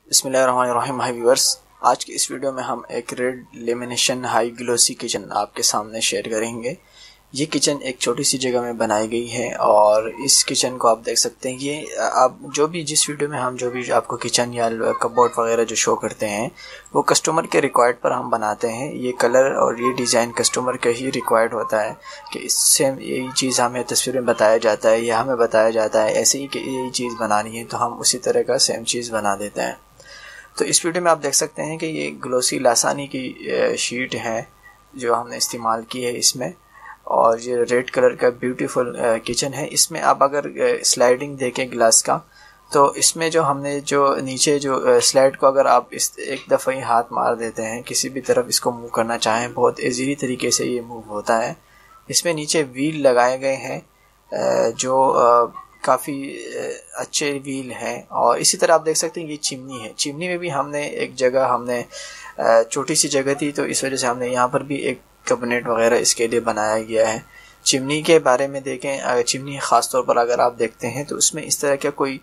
बिस्मिल्लाहिर्रहमानिर्रहीम। हाय व्यूअर्स, आज की इस वीडियो में हम एक red lamination high glossy kitchen आपके सामने शेयर करेंगे। ये किचन एक छोटी सी जगह में बनाई गई है और इस किचन को आप देख सकते हैं। ये आप जो भी जिस वीडियो में हम जो भी आपको किचन या कपबोर्ड वगैरह जो शो करते हैं वो कस्टमर के रिक्वायर्ड पर हम बनाते हैं। ये कलर और ये डिज़ाइन कस्टमर का ही रिक्वायर्ड होता है कि इससे यही चीज़ हमें तस्वीर में बताया जाता है या हमें बताया जाता है ऐसे ही कि यही चीज़ बनानी है तो हम उसी तरह का सेम चीज़ बना देते हैं। तो इस वीडियो में आप देख सकते हैं कि ये ग्लोसी लासानी की शीट है जो हमने इस्तेमाल की है इसमें, और ये रेड कलर का ब्यूटीफुल किचन है। इसमें आप अगर स्लाइडिंग देखें ग्लास का तो इसमें जो हमने जो नीचे जो स्लाइड को अगर आप इस एक दफ़ा ही हाथ मार देते हैं किसी भी तरफ इसको मूव करना चाहें बहुत इजीली तरीके से ये मूव होता है। इसमें नीचे व्हील लगाए गए हैं जो काफ़ी अच्छे व्हील हैं। और इसी तरह आप देख सकते हैं ये चिमनी है। चिमनी में भी हमने एक जगह हमने छोटी सी जगह थी तो इस वजह से हमने यहाँ पर भी एक कैबिनेट वगैरह इसके लिए बनाया गया है। चिमनी के बारे में देखें, चिमनी ख़ास तौर पर अगर आप देखते हैं तो उसमें इस तरह का कोई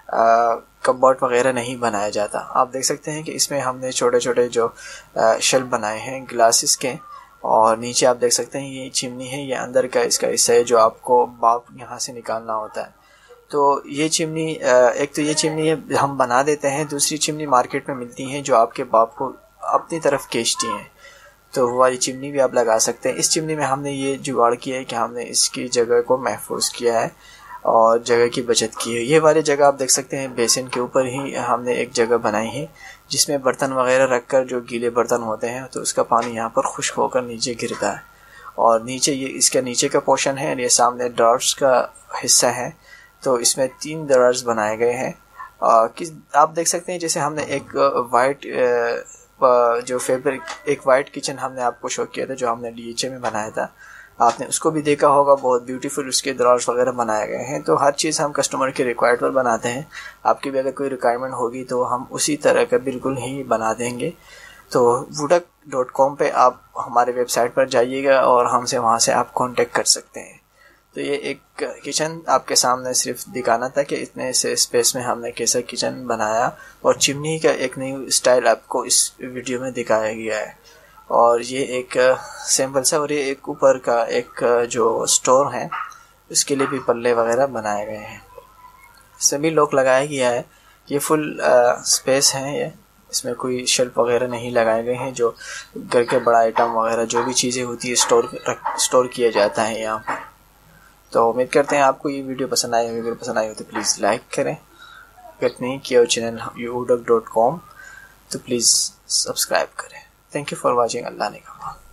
कपबोर्ड वगैरह नहीं बनाया जाता। आप देख सकते हैं कि इसमें हमने छोटे छोटे जो शेल्फ बनाए हैं ग्लासेस के, और नीचे आप देख सकते हैं ये चिमनी है, ये अंदर का इसका हिस्सा है जो आपको भाप यहाँ से निकालना होता है। तो ये चिमनी एक तो ये चिमनी हम बना देते हैं, दूसरी चिमनी मार्केट में मिलती हैं जो आपके भाप को अपनी तरफ खींचती हैं, तो वो वाली चिमनी भी आप लगा सकते हैं। इस चिमनी में हमने ये जुगाड़ किया है कि हमने इसकी जगह को महफूज किया है और जगह की बचत की है। ये वाली जगह आप देख सकते हैं बेसिन के ऊपर ही हमने एक जगह बनाई है जिसमें बर्तन वगैरह रखकर जो गीले बर्तन होते हैं तो उसका पानी यहाँ पर खुश्क होकर नीचे गिरता है। और नीचे ये इसका नीचे का पोर्शन है, ये सामने ड्रॉर्स का हिस्सा है, तो इसमें 3 ड्रॉर्स बनाए गए हैं। आप देख सकते हैं जैसे हमने एक वाइट जो फैब्रिक एक वाइट किचन हमने आपको शो किया था जो हमने DHA में बनाया था, आपने उसको भी देखा होगा। बहुत ब्यूटीफुल उसके ड्रॉर्स वगैरह बनाए गए हैं। तो हर चीज़ हम कस्टमर के रिक्वायर्ड पर बनाते हैं। आपकी भी अगर कोई रिक्वायरमेंट होगी तो हम उसी तरह का बिल्कुल ही बना देंगे। तो wooduck.com पे आप हमारे वेबसाइट पर जाइएगा और हमसे वहाँ से आप कांटेक्ट कर सकते हैं। तो ये एक किचन आपके सामने सिर्फ दिखाना था कि इतने से स्पेस में हमने कैसा किचन बनाया, और चिमनी का एक नई स्टाइल आपको इस वीडियो में दिखाया गया है। और ये एक सैंपल सा, और ये एक ऊपर का एक जो स्टोर है उसके लिए भी पल्ले वगैरह बनाए गए हैं। सभी लॉक लगाया गया है। ये फुल स्पेस है, ये इसमें कोई शेल्फ वगैरह नहीं लगाए गए हैं। जो घर के बड़ा आइटम वगैरह जो भी चीज़ें होती है स्टोर किया जाता है यहाँ पर। तो उम्मीद करते हैं आपको ये वीडियो पसंद आई होगी। अगर पसंद आई हो तो प्लीज़ लाइक करें। अगर नहीं किया हो चैनल wooduck.com तो प्लीज़ सब्सक्राइब करें। Thank you for watching. Allah ने कहा।